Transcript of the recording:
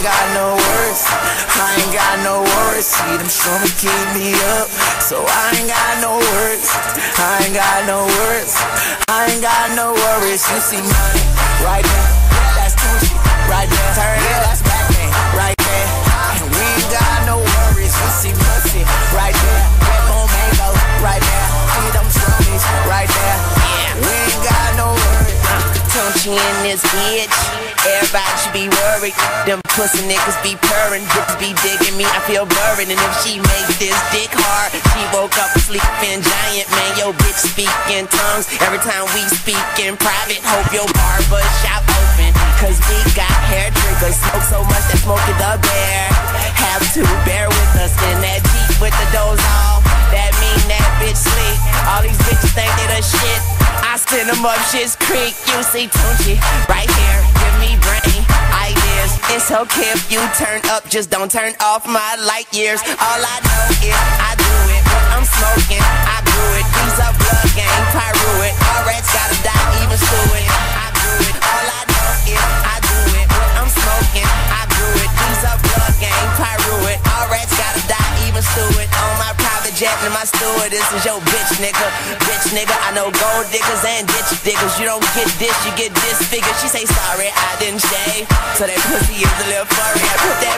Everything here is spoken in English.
ain't got no worries, I ain't got no worries. See them strong keep me up, so I ain't got no worries, I ain't got no worries, I ain't got no worries. You see money right there, that's Tunechi right there. Turn it, that's back there, right there. And we ain't got no worries. You see Mussy right there, red bone mango right there. See them strawberries right there. We ain't got no worries. Tunechi in this bitch, everybody should be worried. Them pussy niggas be purring, bitches be digging me, I feel buried. And if she make this dick hard, she woke up a sleeping giant. Man, yo bitch speak in tongues every time we speak in private. Hope your barber shop open, cause we got hair triggers. Smoke so much that Smokey the Bear have to bear with us in that Jeep with the doors off. That mean that bitch sleep. All these bitches think they the shit, I send them up shit's creek. You see Tunechi right here, give me brain ideas. It's okay if you turn up, just don't turn off my light years. All I know is I do it when I'm smoking, I grew it. These are blood gang, pyro it. All rats gotta die, even stew it. I grew it. All I know is I do it when I'm smoking, I grew it. These are blood gang, pyro it. All rats gotta die, even stew it. On my private jet and my steward, this is your bitch nigga. Bitch nigga, I know gold diggers and ditch diggers. You don't get this, you get disfigured. She say sorry, I didn't shave, so that pussy is a little furry. I put that